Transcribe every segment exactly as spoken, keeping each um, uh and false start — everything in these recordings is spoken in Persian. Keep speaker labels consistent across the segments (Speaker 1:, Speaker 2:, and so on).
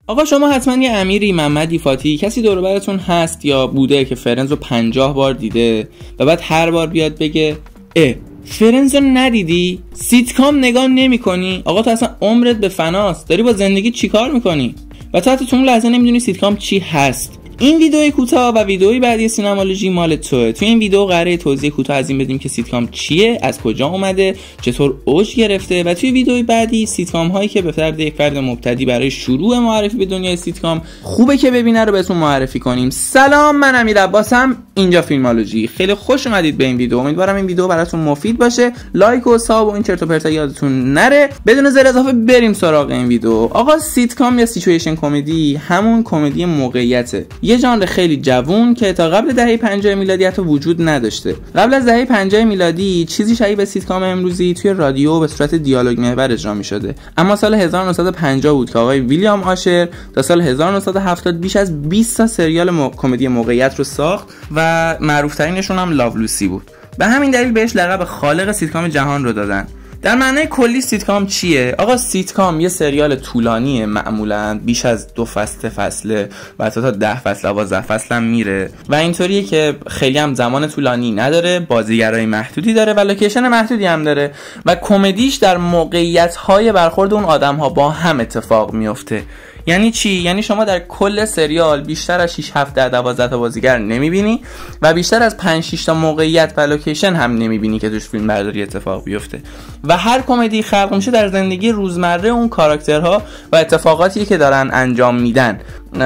Speaker 1: آقا شما حتما یه امیری، محمدی، فاتی، کسی دور و برتون هست یا بوده که فرنز رو پنجاه بار دیده و بعد هر بار بیاد بگه اه فرنز رو ندیدی؟ سیتکام نگاه نمی کنی؟ آقا تو اصلا عمرت به فناست، داری با زندگی چی کار میکنی؟ و تو حتی تو اون لحظه نمیدونی سیتکام چی هست. این ویدیوی کوتاه و ویدیوی بعدی سینمالوژی مال توه. تو این ویدیو قراره توضیح کوتاه از این بدیم که سیتکام چیه، از کجا اومده، چطور اوج گرفته و توی ویدیوی بعدی سیتکام هایی که به فرد یک فرد مبتدی برای شروع معرفی به دنیای سیتکام خوبه که ببینه رو بهتون معرفی کنیم. سلام، من امیر عباسم، اینجا فیلمالوژی. خیلی خوش اومدید به این ویدیو. امیدوارم این ویدیو براتون مفید باشه. لایک و ساب و این چرت و پرتا یادتون نره. بدون زیر اضافه بریم سراغ این ویدیو. آقا سیتکام یا سیچویشن کمدی همون کمدی موقعیته. یه ژانر خیلی جوون که تا قبل دهه پنجاه میلادی حتی وجود نداشته. قبل از دهه پنجاه میلادی چیزی شبیه به سیتکام امروزی توی رادیو به صورت دیالوگ محور اجرا می‌شده. اما سال هزار و نهصد و پنجاه بود که آقای ویلیام آشر تا سال هزار و نهصد و هفتاد بیش از بیست تا سریال مو... کمدی موقعیت رو ساخت و معروف ترینشون هم لاو لوسی بود. به همین دلیل بهش لقب خالق سیتکام جهان رو دادن. در معنای کلی سیتکام چیه؟ آقا سیتکام یه سریال طولانیه، معمولاً بیش از دو فصل فصله و حتی تا ده فصل دوازده فصل هم میره و اینطوریه که خیلی هم زمان طولانی نداره، بازیگرای محدودی داره و لوکیشن محدودی هم داره و کمدیش در موقعیت‌های برخورد اون آدم‌ها با هم اتفاق میفته. یعنی چی؟ یعنی شما در کل سریال بیشتر از شش هفت ده دوازده تا بازیگر نمیبینی و بیشتر از پنج شش تا موقعیت و لوکیشن هم نمیبینی که توش فیلم برداری اتفاق بیفته و هر کمدی خلق میشه در زندگی روزمره اون کاراکترها و اتفاقاتی که دارن انجام میدن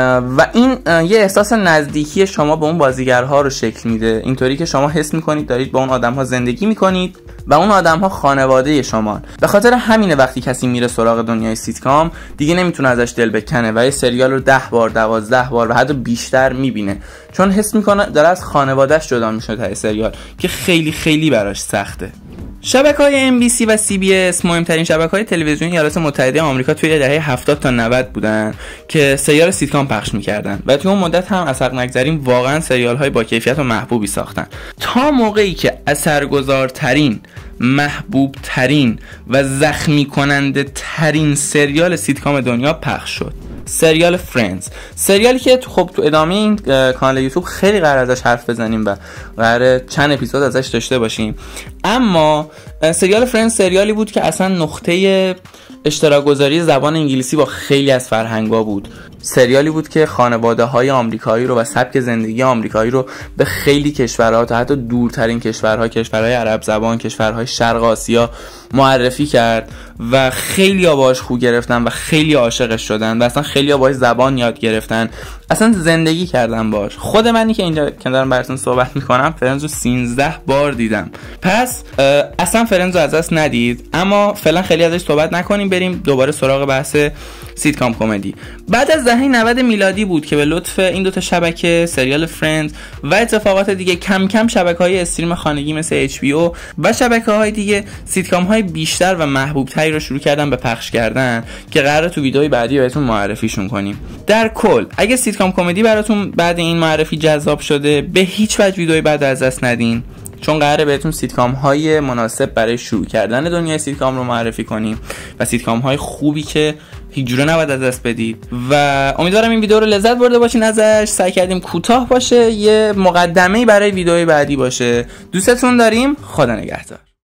Speaker 1: و این یه احساس نزدیکی شما به اون بازیگرها رو شکل میده، اینطوری که شما حس میکنید دارید با اون آدم‌ها زندگی میکنید و اون آدم‌ها خانواده شمان. به خاطر همینه وقتی کسی میره سراغ دنیای سیتکام دیگه نمیتونه ازش دل بکنه و یه سریال رو ده بار دوازده بار و حتی بیشتر میبینه، چون حس میکنه داره از خانواده‌اش جدا میشه تا سریال که خیلی خیلی براش سخته. شبکه‌های ام بی سی و سی بی اس مهمترین شبکه‌های تلویزیونی ایالات متحده آمریکا توی دهه هفتاد تا نود بودن که سریال سیتکام پخش می‌کردن و توی اون مدت هم از حق نگذریم واقعا سریال‌های با کیفیت و محبوبی ساختن تا موقعی که اثرگذارترین، محبوب ترین و زخمی کننده ترین سریال سیتکام دنیا پخش شد، سریال فرندز. سریالی که خب تو ادامه این کانال یوتیوب خیلی قرار ازش حرف بزنیم و قرار چند اپیزود ازش داشته باشیم، اما سریال فرندز سریالی بود که اصلا نقطه اشتراک گذاری زبان انگلیسی با خیلی از فرهنگ‌ها بود. سریالی بود که خانواده‌های آمریکایی رو و سبک زندگی آمریکایی رو به خیلی کشورها تا حتی دورترین کشورها، کشورهای عرب زبان، کشورهای شرق آسیا معرفی کرد و خیلی باهاش خو گرفتن و خیلی عاشقش شدن و اصلا خیلی باهاش زبان یاد گرفتن، اصلا زندگی کردن باهاش. خود منی که اینجا که دارم براتون صحبت میکنم فرندز رو سیزده بار دیدم. پس اصلا فرندز رو از دست ندید، اما فعلا خیلی ازش صحبت نکنیم، بریم دوباره سراغ بحث سیتکام کمدی. بعد از دهه نود میلادی بود که به لطف این دوتا شبکه، سریال فرندز و اتفاقات دیگه، کم کم شبکه‌های استریم خانگی مثل اچ بی او و شبکه‌های دیگه سیتکام‌های بیشتر و محبوب‌تری رو شروع کردن به پخش کردن که قراره تو ویدیوی بعدی بهتون معرفیشون کنیم. در کل اگه سیتکام کمدی براتون بعد این معرفی جذاب شده، به هیچ وجه ویدیوی بعد از دست ندین، چون قراره بهتون سیتکام های مناسب برای شروع کردن دنیای سیتکام رو معرفی کنیم و سیتکام های خوبی که هیچ جوره نباید از دست بدید و امیدوارم این ویدیو رو لذت برده باشین ازش. سعی کردیم کوتاه باشه، یه مقدمه‌ای برای ویدیوی بعدی باشه. دوستتون داریم، خدا نگهدار.